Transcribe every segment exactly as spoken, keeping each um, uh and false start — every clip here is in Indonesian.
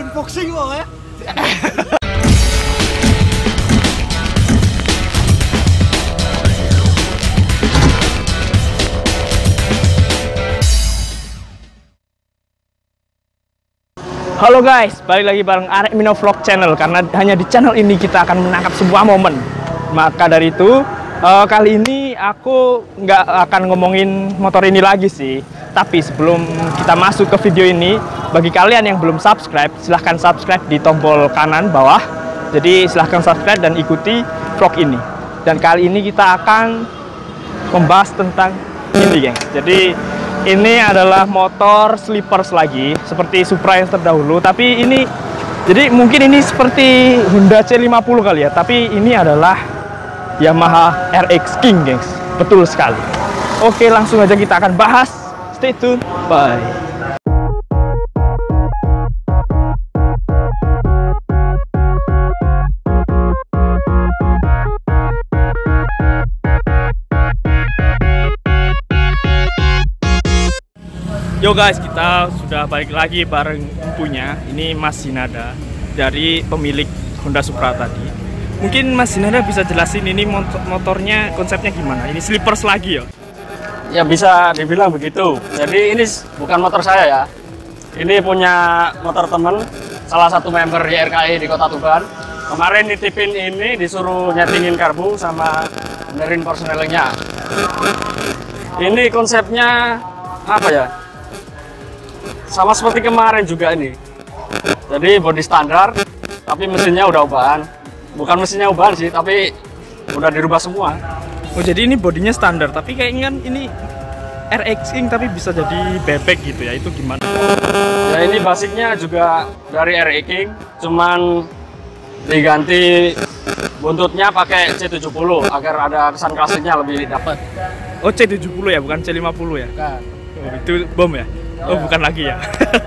unboxing kok ya. Halo guys, balik lagi bareng Arek Mino Vlog Channel. Karena hanya di channel ini kita akan menangkap sebuah momen. Maka dari itu, uh, kali ini aku nggak akan ngomongin motor ini lagi sih. Tapi sebelum kita masuk ke video ini, bagi kalian yang belum subscribe, silahkan subscribe di tombol kanan bawah. Jadi silahkan subscribe dan ikuti vlog ini. Dan kali ini kita akan membahas tentang ini, gengs. Jadi ini adalah motor slippers lagi, seperti Supra yang terdahulu. Tapi ini, jadi mungkin ini seperti Honda C lima puluh kali ya. Tapi ini adalah Yamaha R X King, gengs. Betul sekali. Oke, langsung aja kita akan bahas. Stay tune, bye. Yo guys, kita sudah balik lagi bareng empunya. Ini Mas Zinada dari pemilik Honda Supra tadi. Mungkin Mas Zinada bisa jelasin ini motor motornya konsepnya gimana? Ini slippers lagi ya? Ya bisa dibilang begitu. Jadi ini bukan motor saya ya. Ini punya motor temen, salah satu member Y R K I di Kota Tuban. Kemarin nitipin ini disuruh nyetingin karbu sama benerin persnelingnya. Ini konsepnya apa ya? Sama seperti kemarin juga ini. Jadi bodi standar, tapi mesinnya udah ubahan. Bukan mesinnya ubahan sih, tapi udah dirubah semua. Oh, jadi ini bodinya standar, tapi kayaknya kan ini R X King tapi bisa jadi bebek gitu ya. Itu gimana? Ya ini basicnya juga dari R X King, cuman diganti buntutnya pakai C tujuh puluh agar ada kesan klasiknya lebih dapat. Oh, C tujuh puluh ya, bukan C lima puluh ya? Bukan. Oh, itu bom ya? Oh, bukan lagi ya.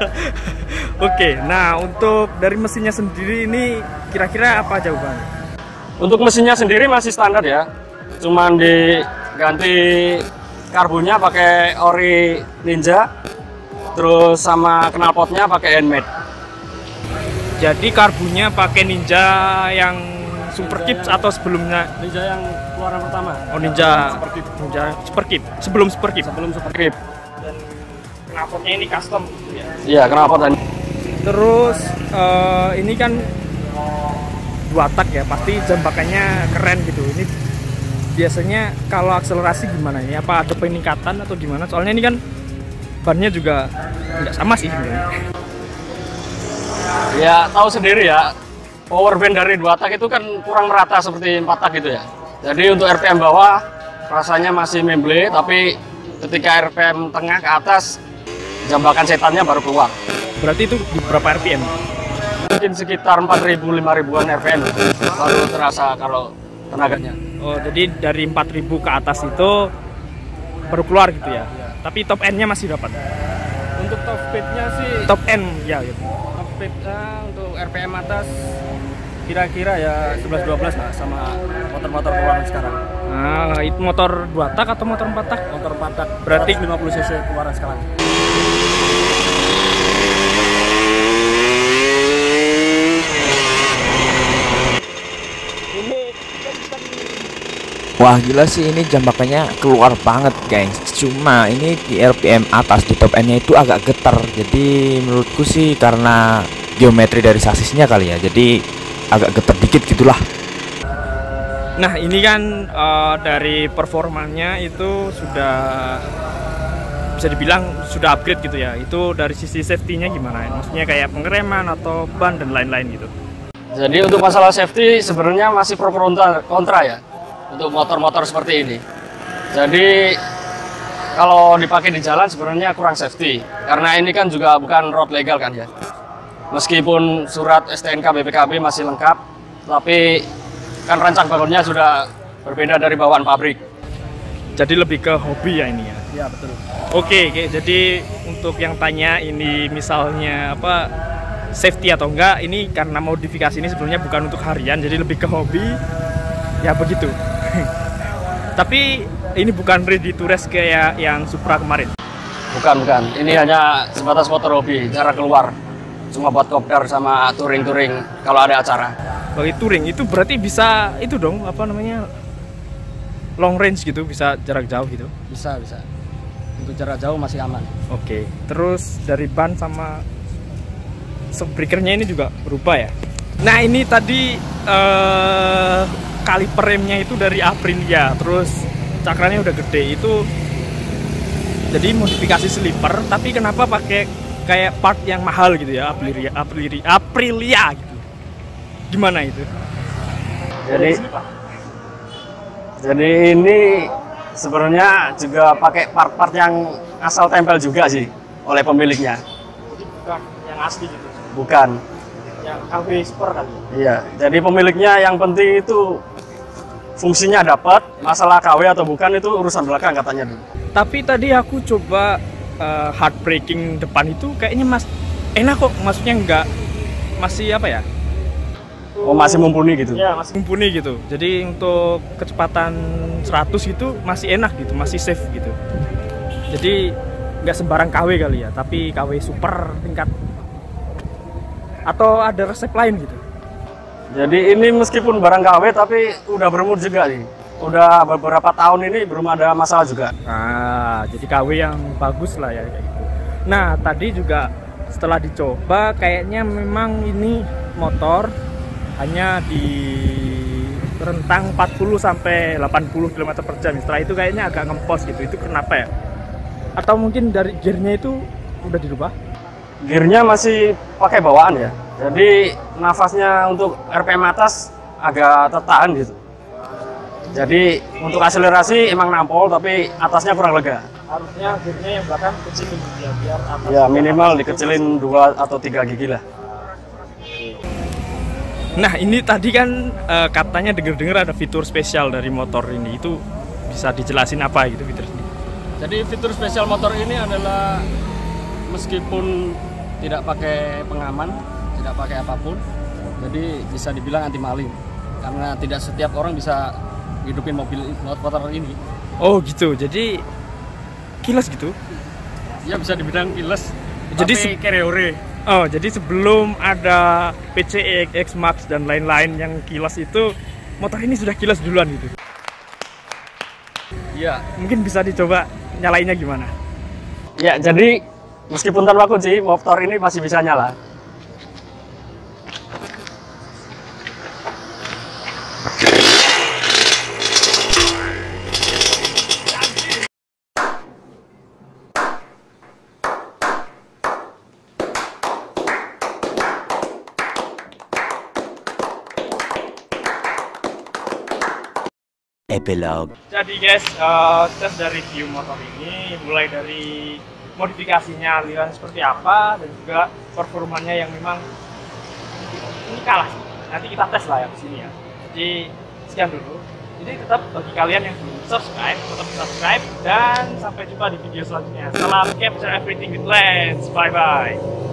Oke, nah untuk dari mesinnya sendiri ini kira-kira apa jawabannya? Untuk mesinnya sendiri masih standar ya. Cuman diganti karbunya pakai ori Ninja. Terus sama knalpotnya pakai handmade. Jadi karbunya pakai Ninja yang Super Kips atau sebelumnya? Ninja yang keluaran pertama. Oh, Ninja Super Kip. Ninja Super Kip. Sebelum Super Kip. Sebelum Super Kip. Knalpotnya ini custom ya? Iya, knalpot dan terus uh, ini kan dua tak ya, pasti jambakannya keren gitu. Ini biasanya kalau akselerasi gimana ini? Apa ada peningkatan atau gimana? Soalnya ini kan bannya juga nggak sama sih sebenarnya. Ya tahu sendiri ya, power band dari dua tak itu kan kurang merata seperti empat tak gitu ya. Jadi untuk R P M bawah rasanya masih memble, tapi ketika R P M tengah ke atas jambakan setannya baru keluar. Berarti itu di berapa R P M? Mungkin sekitar empat ribu lima ribuan R P M baru terasa kalau tenaganya. Oh, jadi dari empat ribu ke atas itu baru keluar gitu ya? Ya. Tapi top end-nya masih dapat? Untuk top speed-nya sih top end ya gitu. Top speed-nya untuk R P M atas kira-kira ya sebelas dua belas lah sama motor-motor keluaran sekarang. Nah, itu motor dua tak atau motor empat tak? Motor empat tak. Berarti lima puluh cc keluaran sekarang. Wah gila sih, ini jambakannya keluar banget guys. Cuma ini di R P M atas di top end-nya itu agak getar. Jadi menurutku sih karena geometri dari sasisnya kali ya. Jadi agak getar dikit gitulah. Nah ini kan uh, dari performanya itu sudah bisa dibilang sudah upgrade gitu ya. Itu dari sisi safety-nya gimana? Maksudnya kayak pengereman atau ban dan lain-lain gitu. Jadi untuk masalah safety sebenarnya masih pro kontra, kontra ya untuk motor-motor seperti ini. Jadi kalau dipakai di jalan sebenarnya kurang safety karena ini kan juga bukan road legal kan ya. Meskipun surat S T N K B P K B masih lengkap, tapi kan rancang bangunnya sudah berbeda dari bawaan pabrik. Jadi lebih ke hobi ya ini ya? Iya betul. Oke, oke, jadi untuk yang tanya ini misalnya apa safety atau enggak, ini karena modifikasi ini sebenarnya bukan untuk harian, jadi lebih ke hobi. Ya begitu. Tapi ini bukan ready to race kayak yang Supra kemarin. Bukan, bukan. Ini hanya sebatas motor hobi, cara keluar. cuma buat kopdar sama touring-touring kalau ada acara. Bagi touring itu berarti bisa itu dong apa namanya long range gitu, bisa jarak jauh gitu. Bisa, bisa. Untuk jarak jauh masih aman. Oke. Terus dari ban sama shockbreakernya ini juga berubah ya. Nah ini tadi eh, kaliper remnya itu dari Aprilia, terus cakranya udah gede itu. Jadi modifikasi sleeper, tapi kenapa pakai kayak part yang mahal gitu ya, Aprilia, Aprilia, Aprilia gitu. Gimana itu? Jadi Jadi ini sebenarnya juga pakai part-part yang asal tempel juga sih oleh pemiliknya. Jadi bukan yang asli gitu. Bukan. Yang K W Super kali. Iya, jadi pemiliknya yang penting itu fungsinya dapat, masalah K W atau bukan itu urusan belakang katanya dulu. Tapi tadi aku coba uh, hard braking depan itu kayaknya mas enak kok, maksudnya enggak masih apa ya? Oh, masih mumpuni gitu. Ya, masih mumpuni gitu. Jadi untuk kecepatan seratus itu masih enak gitu, masih safe gitu. Jadi nggak sembarang K W kali ya, tapi K W super tingkat. Atau ada resep lain gitu. Jadi ini meskipun barang K W tapi udah berumur juga sih. Udah beberapa tahun ini belum ada masalah juga. Nah, jadi K W yang bagus lah ya kayak gitu. Nah, tadi juga setelah dicoba kayaknya memang ini motor hanya di rentang empat puluh sampai delapan puluh kilometer per jam. Setelah itu kayaknya agak ngempos gitu. Itu kenapa ya? Atau mungkin dari gearnya itu udah dirubah? Gearnya masih pakai bawaan ya. Jadi nafasnya untuk R P M atas agak tertahan gitu. Jadi untuk akselerasi emang nampol tapi atasnya kurang lega. Harusnya gearnya yang belakang kecilin ya, biar atas Ya minimal dikecilin dua atau tiga gigi lah. Nah ini tadi kan uh, katanya denger-dengar ada fitur spesial dari motor ini, itu bisa dijelasin apa gitu fitur ini? Jadi fitur spesial motor ini adalah meskipun tidak pakai pengaman, tidak pakai apapun, jadi bisa dibilang anti maling karena tidak setiap orang bisa hidupin mobil motor ini. Oh gitu, jadi kilas gitu? Ya bisa dibilang kilas, jadi tapi kereore. Oh, jadi sebelum ada P C E X Max dan lain-lain yang kilas itu, motor ini sudah kilas duluan gitu? Iya. Mungkin bisa dicoba nyalainnya gimana? Ya, jadi meskipun tanpa kunci, motor ini masih bisa nyala. Epilogue. Jadi guys, uh, kita sudah review motor ini, mulai dari modifikasinya, aliran seperti apa, dan juga performanya yang memang ini kalah. Nanti kita tes lah ya di sini ya. Jadi sekian dulu. Jadi tetap bagi kalian yang belum subscribe, tetap subscribe dan sampai jumpa di video selanjutnya. Salam capture everything with Lens. Bye bye.